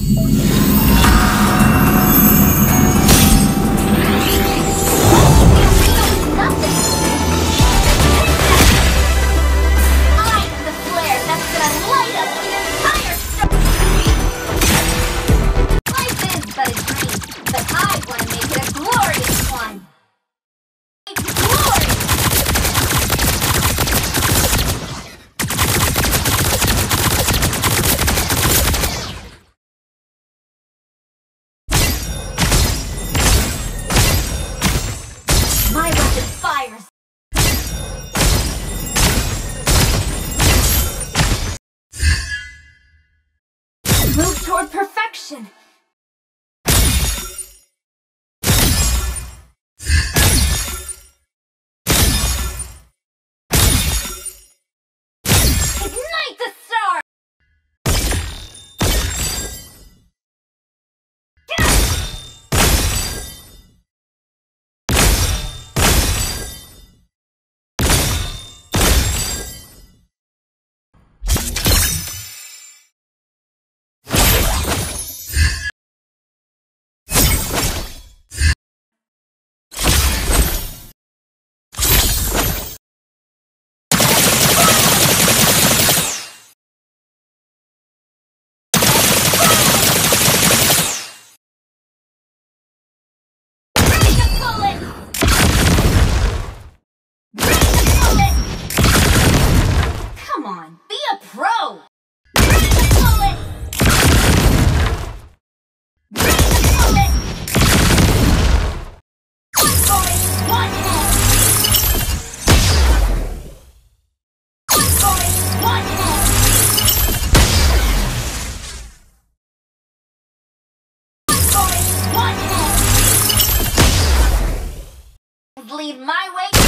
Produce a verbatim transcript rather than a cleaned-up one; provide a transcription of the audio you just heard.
Move toward perfection. Ignite the star! Come on, be a pro! Bring the bullet! Bring the bullet! One voice, one head! One voice, one head! One voice, one head! Lead my way!